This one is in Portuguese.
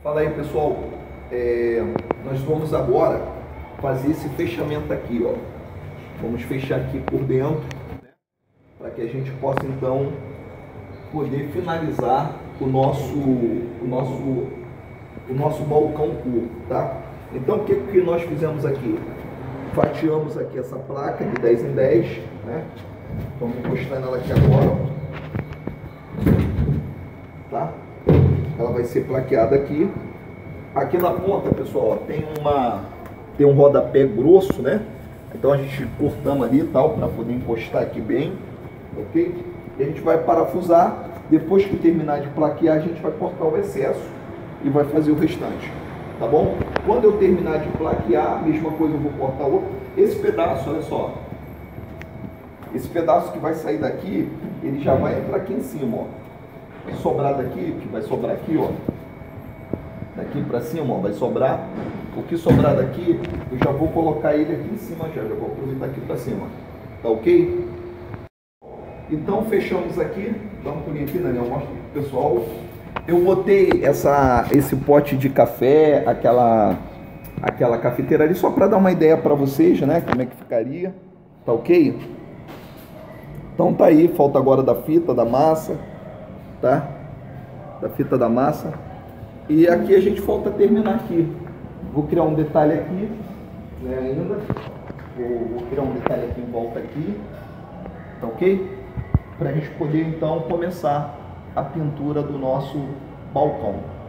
Fala aí, pessoal. Nós vamos agora fazer esse fechamento aqui, ó. Vamos fechar aqui por dentro, né, para que a gente possa então poder finalizar o nosso balcão curvo, tá? Então o que nós fizemos aqui? Fatiamos aqui essa placa de 10 em 10, né? Vamos encostar nela aqui agora, tá? Ela vai ser plaqueada aqui. Aqui na ponta, pessoal, ó, tem um rodapé grosso, né? Então a gente cortamos ali e tal, para poder encostar aqui bem, ok? E a gente vai parafusar. Depois que terminar de plaquear, a gente vai cortar o excesso e vai fazer o restante, tá bom? Quando eu terminar de plaquear, a mesma coisa eu vou cortar outro. Esse pedaço, olha só, esse pedaço que vai sair daqui, ele já vai entrar aqui em cima, ó. Vai sobrar daqui, que vai sobrar aqui, ó. Daqui pra cima, ó, vai sobrar. O que sobrar daqui, eu já vou colocar ele aqui em cima já vou aproveitar aqui pra cima, tá ok? Então fechamos aqui, dá um pulinho aqui, Daniel, mostra pro pessoal. Eu botei esse pote de café, aquela cafeteira ali, só para dar uma ideia para vocês, né, como é que ficaria, tá ok? Então tá aí, falta agora da fita, da massa, tá? Da fita da massa. E aqui a gente falta terminar aqui. Vou criar um detalhe aqui, né, ainda. Vou criar um detalhe aqui em volta aqui, tá ok? Para a gente poder então começar a pintura do nosso balcão.